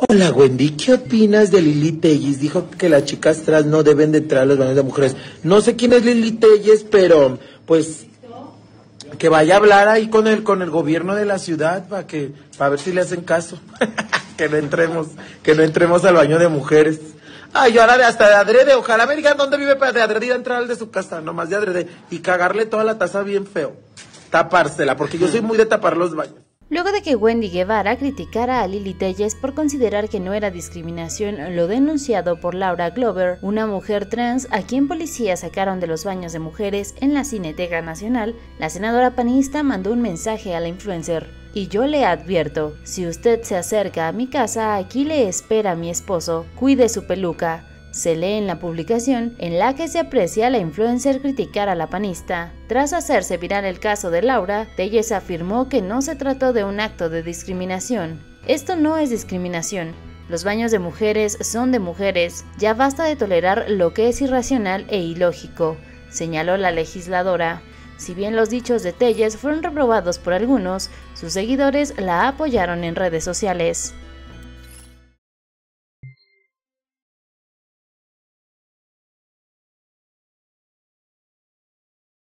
Hola Wendy, ¿qué opinas de Lili Telles? Dijo que las chicas trans no deben de entrar a los baños de mujeres. No sé quién es Lili Telles, pero pues que vaya a hablar ahí con el gobierno de la ciudad para ver si le hacen caso. que no entremos al baño de mujeres. Ay, yo ahora hasta de adrede, ojalá me digan dónde vive para de adrede ir a entrar al de su casa, nomás de adrede, y cagarle toda la taza bien feo. Tapársela, porque yo soy muy de tapar los baños. Luego de que Wendy Guevara criticara a Lili Telles por considerar que no era discriminación lo denunciado por Laura Glover, una mujer trans a quien policías sacaron de los baños de mujeres en la Cineteca Nacional, la senadora panista mandó un mensaje a la influencer. Y yo le advierto, si usted se acerca a mi casa, aquí le espera mi esposo, cuide su peluca. Se lee en la publicación en la que se aprecia a la influencer criticar a la panista. Tras hacerse viral el caso de Laura, Telles afirmó que no se trató de un acto de discriminación. Esto no es discriminación. Los baños de mujeres son de mujeres. Ya basta de tolerar lo que es irracional e ilógico, señaló la legisladora. Si bien los dichos de Telles fueron reprobados por algunos, sus seguidores la apoyaron en redes sociales.